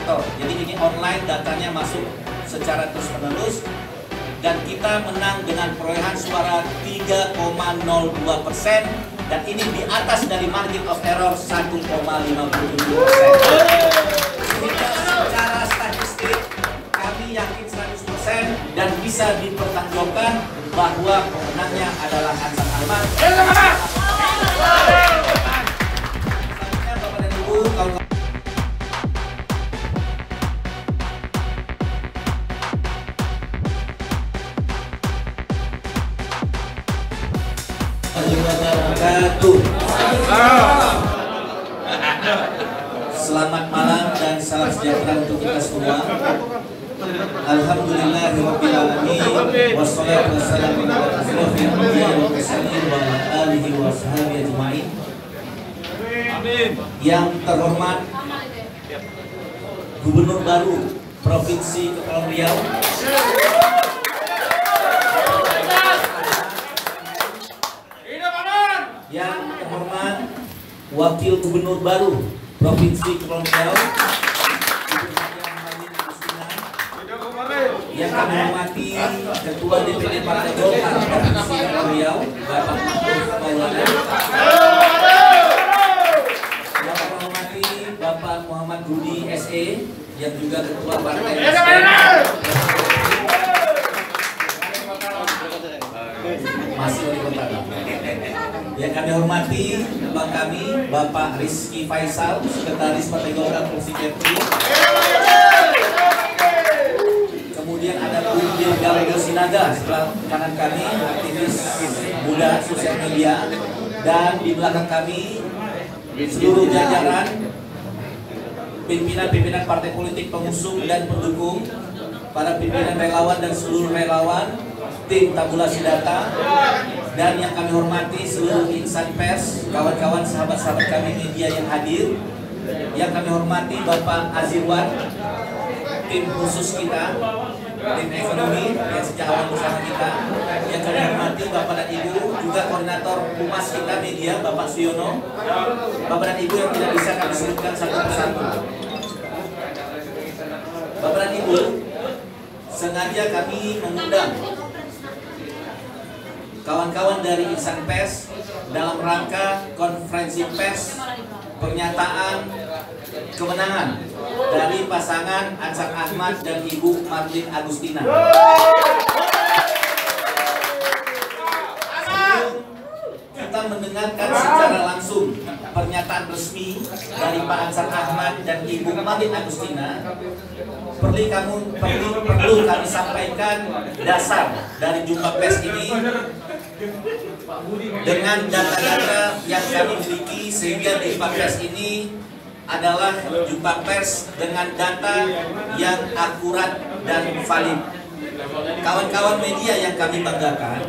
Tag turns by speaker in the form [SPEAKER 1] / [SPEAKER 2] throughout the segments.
[SPEAKER 1] verifikator. Jadi ini online, datanya masuk secara terus-menerus. Dan kita menang dengan perolehan suara 3,02%. Dan ini di atas dari margin of error 1,57%. Sehingga secara statistik kami yakin 100% dan bisa dipertanggungjawabkan bahwa pemenangnya adalah Ansan Ahmad. Selanjutnya Bapak dan Ibu, selamat malam dan salam sejahtera untuk kita semua. Alhamdulillahirabbil alamin wassalatu wassalamu ala asyrofil anbiya'i wal mursalin wa ala alihi wa sahbihi ajmain. Yang terhormat Gubernur baru Provinsi Kepulauan Riau, yang terhormat Wakil Gubernur baru Provinsi Kepulauan Riau, yang kami hormati Ketua DPD Partai Golkar Provinsi Kepulauan Riau, Bapak Mahfud Maulana, yang kami hormati Bapak Muhammad Budi SE, yang juga Ketua Partai masih wali kota. Yang kami hormati Bang kami Bapak Rizky Faisal, Sekretaris Partai Golkar Provinsi Kepri. Kemudian ada Bu Dirgaldo Sinaga sebelah kanan kami, aktivis muda sosial media, dan di belakang kami seluruh jajaran pimpinan-pimpinan partai politik pengusung dan pendukung, para pimpinan relawan dan seluruh relawan, tim tabulasi data, dan yang kami hormati seluruh insan pers, kawan-kawan sahabat-sahabat kami media yang hadir. Yang kami hormati Bapak Azirwan, tim khusus kita, tim ekonomi yang sejak awal bersama kita. Yang kami hormati Bapak dan Ibu, juga koordinator humas kita media Bapak Suyono. Bapak dan Ibu yang tidak bisa kami sebutkan satu persatu. Bapak dan Ibu, sengaja kami mengundang kawan-kawan dari insan pers dalam rangka konferensi pers pernyataan kemenangan dari pasangan Ansan Ahmad dan Ibu Marlin Agustina. Kita mendengarkan secara langsung pernyataan resmi dari Pak Ansan Ahmad dan Ibu Marlin Agustina. Perlu kami sampaikan dasar dari jumpa pers ini dengan data-data yang kami miliki, sehingga jumpa pers ini adalah jumpa pers dengan data yang akurat dan valid. Kawan-kawan media yang kami banggakan,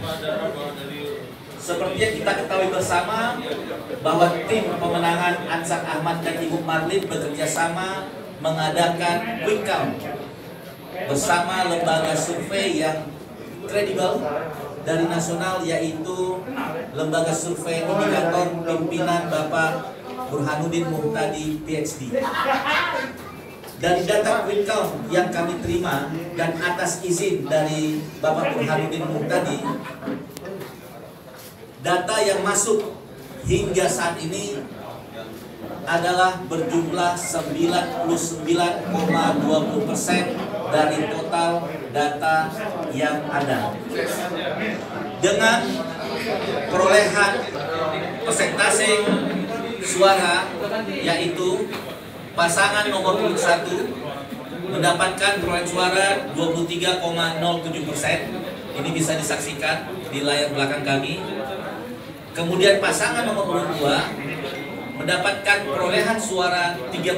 [SPEAKER 1] seperti yang kita ketahui bersama bahwa tim pemenangan Ansan Ahmad dan Ibu Marlin bekerja sama mengadakan quick count bersama lembaga survei yang kredibel dari nasional, yaitu lembaga survei indikator pimpinan Bapak Burhanuddin Muhtadi PhD. Dari data quick count yang kami terima dan atas izin dari Bapak Burhanuddin Muhtadi, data yang masuk hingga saat ini adalah berjumlah 99,20% dari total data yang ada. Dengan perolehan persentase suara, yaitu pasangan nomor urut 1 mendapatkan perolehan suara 23,07%. Ini bisa disaksikan di layar belakang kami. Kemudian pasangan nomor urut 2 mendapatkan perolehan suara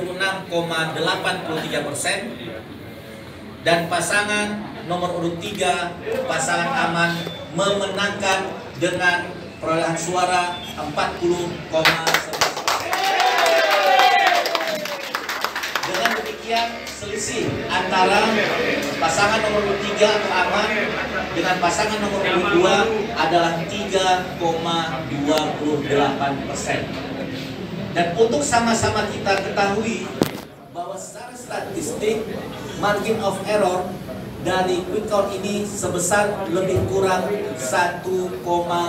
[SPEAKER 1] 36,83%, dan pasangan nomor urut 3, pasangan Aman, memenangkan dengan perolehan suara 40,11%. Dengan demikian, selisih antara pasangan nomor urut 3 atau Aman dengan pasangan nomor urut 2 adalah 3,28%. Dan untuk sama-sama kita ketahui bahwa secara statistik margin of error dari quick count ini sebesar lebih kurang 1,57%.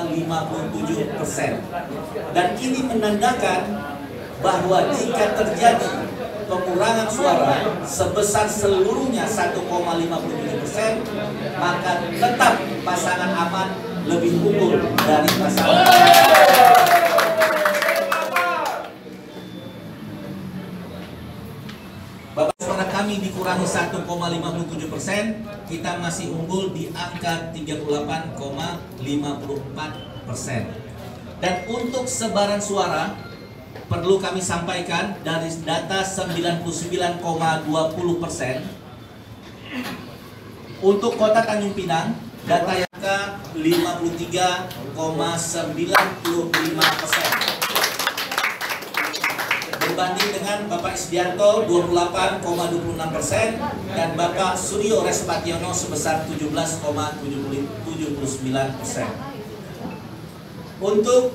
[SPEAKER 1] Dan ini menandakan bahwa jika terjadi pengurangan suara sebesar seluruhnya 1,57%, maka tetap pasangan aman lebih unggul dari pasangan. Bapak suara kami dikurangi 1,57%, kita masih unggul di angka 38,54%. Dan untuk sebaran suara perlu kami sampaikan dari data 99,20%. Untuk Kota Tanjung Pinang data yang ke 53,95%. Berbanding dengan Bapak Isdianto 28,26% dan Bapak Suryo Respationo sebesar 17,79%. Untuk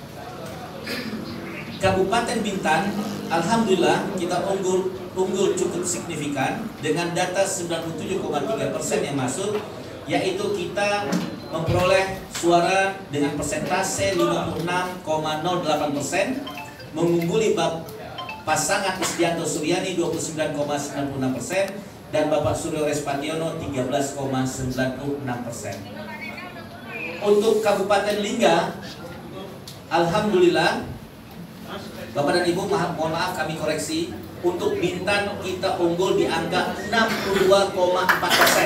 [SPEAKER 1] Kabupaten Bintan, alhamdulillah kita unggul cukup signifikan dengan data 97,3% yang masuk, yaitu kita memperoleh suara dengan persentase 56,08%, mengungguli pasangan Isdianto Suryani 29,96% dan Bapak Suryo Respationo 13,96%. Untuk Kabupaten Lingga, alhamdulillah Bapak dan Ibu, mohon maaf kami koreksi, untuk Bintan kita unggul di angka 62,4%.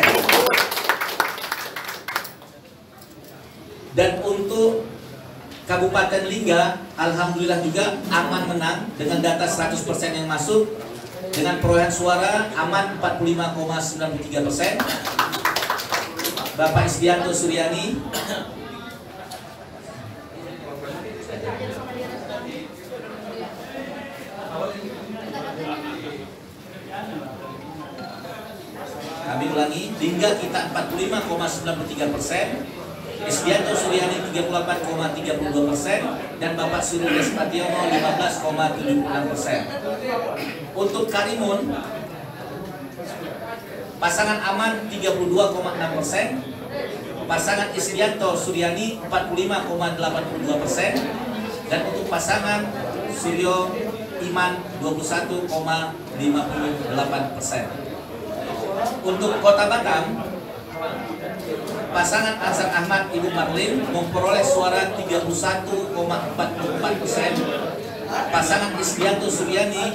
[SPEAKER 1] Dan untuk Kabupaten Lingga, alhamdulillah juga aman menang dengan data 100% yang masuk, dengan perolehan suara aman 45,93%. Bapak Isdianto Suryani kami ulangi, Lingga kita 45,93%, Isdianto Suryani 38,32% dan Bapak Suryo Respationo 15,76%. Untuk Karimun, pasangan aman 32,6%, pasangan Isdianto Suryani 45,82% dan untuk pasangan Suryo Iman 21,58%. Untuk Kota Batam, pasangan Ansar Ahmad Ibu Marlin memperoleh suara 31,44%, pasangan Isdianto Suryani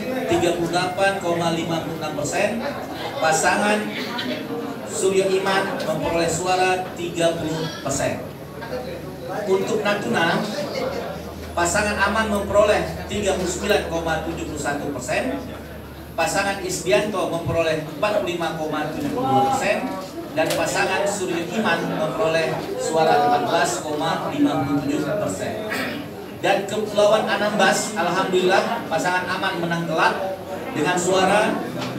[SPEAKER 1] 38,56%, pasangan Suryo Iman memperoleh suara 30%. Untuk Natuna, pasangan Aman memperoleh 39,71%, pasangan Isdianto memperoleh 45,72% dan pasangan Suryo Iman memperoleh suara 14,57%. Dan Kepulauan Anambas, alhamdulillah pasangan Aman menang telak dengan suara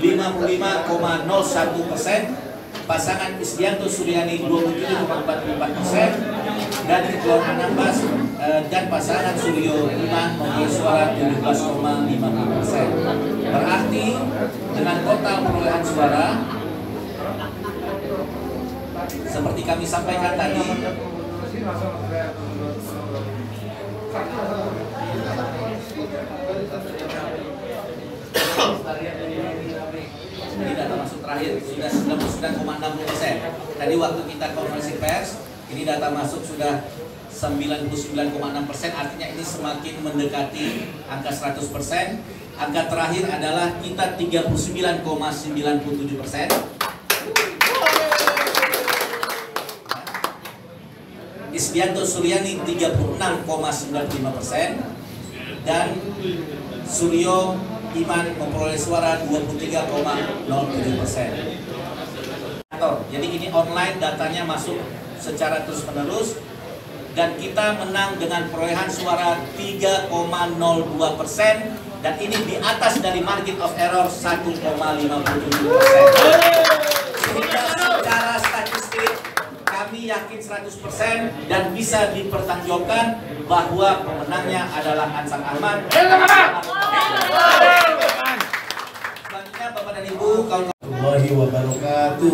[SPEAKER 1] 55,01%, pasangan Isdianto Suryani 27,44% dan Kepulauan Anambas dan pasangan Suryo Iman memperoleh suara 17,50%. Berarti dengan total perolehan suara seperti kami sampaikan tadi, ini data masuk terakhir sudah 99,60%. Tadi waktu kita konferensi pers, ini data masuk sudah 99,6%, artinya ini semakin mendekati angka 100%. Angka terakhir adalah kita 39,97%. Isdianto Suryani 36,95% dan Suryo Iman memperoleh suara 23,07%. Jadi ini online, datanya masuk secara terus-menerus dan kita menang dengan perolehan suara 3,02% dan ini di atas dari margin of error 1,57%. Sehingga secara statistik kami yakin 100% dan bisa dipertanggungjawabkan bahwa pemenangnya adalah Ansar Ahmad. Selanjutnya Bapak dan Ibu,
[SPEAKER 2] warahmatullahi wabarakatuh.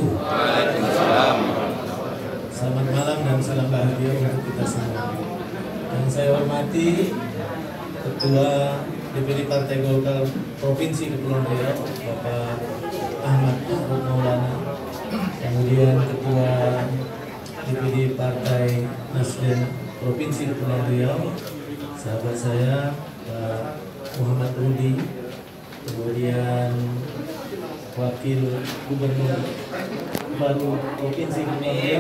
[SPEAKER 2] Selamat malam dan salam bahagia untuk kita semua. Yang saya hormati Ketua DPD Partai Golkar Provinsi Kepulauan Riau, Bapak Ahmad Ma'ruf Maulana. Kemudian Ketua DPD Partai Nasdem Provinsi Kepulauan Riau, sahabat saya Pak Muhammad Rudi. Kemudian Wakil Gubernur baru Provinsi Kepulauan Riau,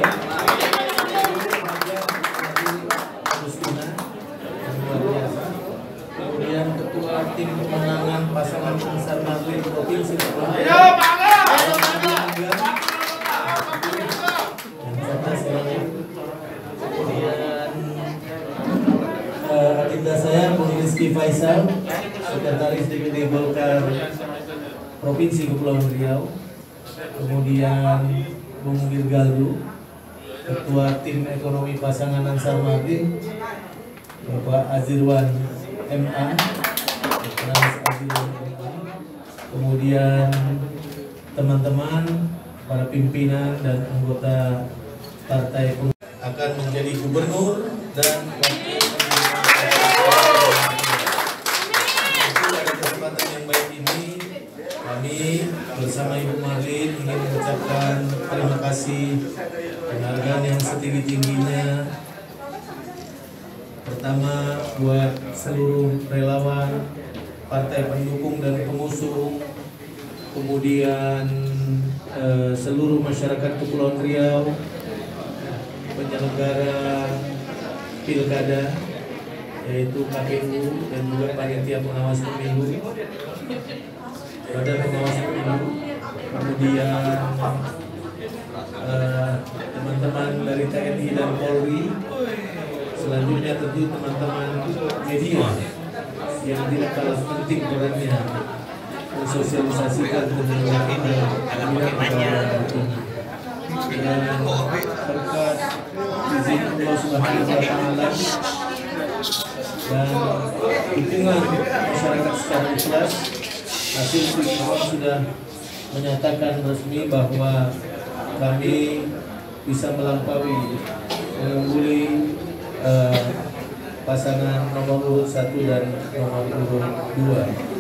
[SPEAKER 2] luar biasa. Kemudian Ketua Tim Pemenangan Pasangan Ansar Madrid Provinsi Kepulauan Riau, kemudian adinda saya Bung Rizky Faisal, Sekretaris DPD Golkar Provinsi Kepulauan Riau, kemudian Bung Girgaldu, Ketua Tim Ekonomi Pasangan Ansar Madrid, Bapak Azirwan MA, kemudian teman-teman para pimpinan dan anggota partai akan menjadi gubernur dan wakil. Pada kesempatan yang baik ini, kami bersama Ibu Marlin ingin mengucapkan terima kasih, penghargaan yang setinggi-tingginya. Pertama buat seluruh relawan, partai pendukung dan pengusung, kemudian seluruh masyarakat Kepulauan Riau, penyelenggara pilkada yaitu KPU dan juga panitia pengawas pemilu, badan pengawas pemilu, kemudian teman-teman dari TNI dan Polri, selanjutnya tentu teman-teman media yang tidak kalah penting perannya mensosialisasikan tentang ini dan berkat izin Allah Subhanahu wa Ta'ala dan dukungan masyarakat secara ikhlas, hasil quick count sudah menyatakan resmi bahwa kami bisa melampaui, mengungguli pasangan nomor urut 1 dan nomor urut 2.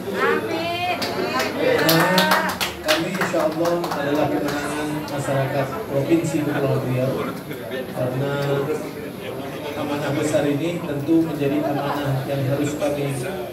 [SPEAKER 2] Nah, kami insya Allah adalah kemenangan masyarakat Provinsi Kepulauan Riau, karena amanah besar ini tentu menjadi amanah yang harus kami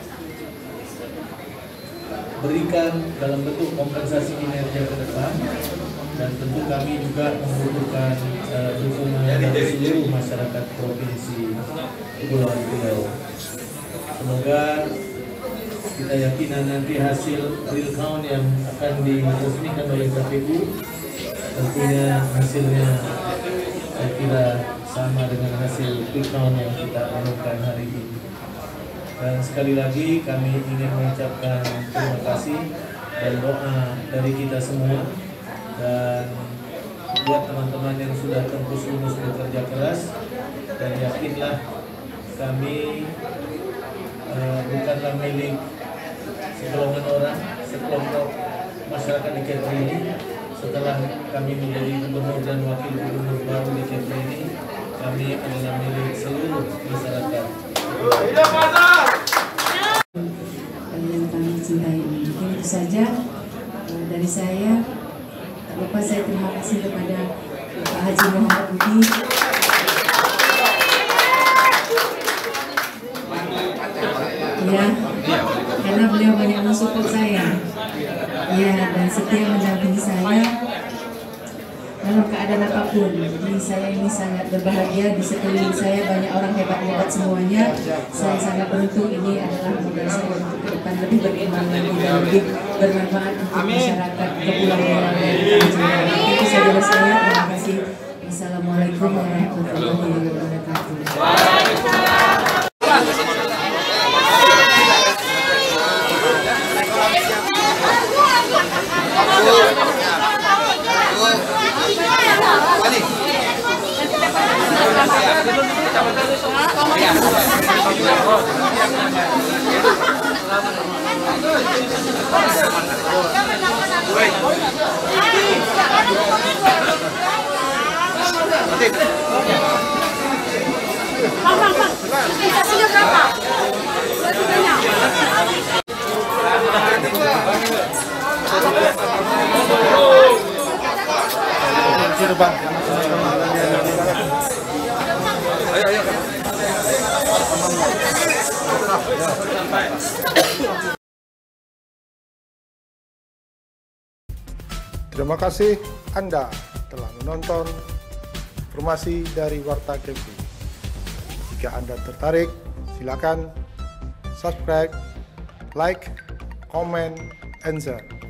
[SPEAKER 2] berikan dalam bentuk kompensasi kinerja ke depan, dan tentu kami juga membutuhkan dukungan dari seluruh masyarakat Provinsi Kepulauan Riau. Semoga kita yakin nanti hasil real count yang akan diresmikan oleh KPU tentunya hasilnya saya kira sama dengan hasil real count yang kita umumkan hari ini. Dan sekali lagi kami ingin mengucapkan terima kasih dan doa dari kita semua, dan buat teman-teman yang sudah tempus-lumus bekerja keras, dan yakinlah kami bukanlah milik sekelongan orang, sekelompok masyarakat di Kepri ini. Setelah kami menjadi gubernur dan wakil gubernur baru di Kepri ini, kami adalah milik seluruh masyarakat.
[SPEAKER 3] Yang kami cintai ini. Mungkin itu saja dari saya. Tak lupa saya terima kasih kepada Pak Haji Muhammad Budi. Ya, karena beliau banyak mensupport saya. Ya, dan setia mendampingi saya dalam keadaan apapun. Jadi saya ini sangat berbahagia, di sekeliling saya banyak orang hebat-hebat semuanya. Saya sangat beruntung, ini adalah modal saya untuk ke depan lebih berkembang lagi dan lebih bermanfaat untuk masyarakat Kepulauan Riau. Itu saja dari saya. Terima kasih. Assalamualaikum warahmatullahi wabarakatuh.
[SPEAKER 4] Ya. Investasinya berapa? Lebih banyak.
[SPEAKER 5] Terima kasih Anda telah menonton informasi dari Warta Kepri. Jika Anda tertarik, silakan subscribe, like, comment, and share.